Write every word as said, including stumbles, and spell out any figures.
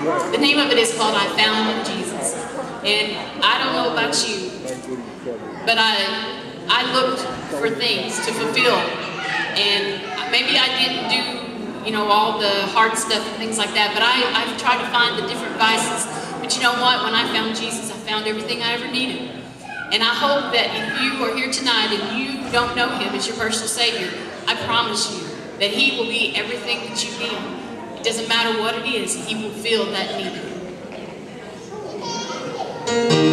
The name of it is called I Found Jesus. And I don't know about you, but I, I looked for things to fulfill. And maybe I didn't do, you know, all the hard stuff and things like that, but I, I've tried to find the different vices. But you know what? When I found Jesus, I found everything I ever needed. And I hope that if you are here tonight and you don't know Him as your personal Savior, I promise you that He will be everything that you need. It doesn't matter what it is, He will fill that need.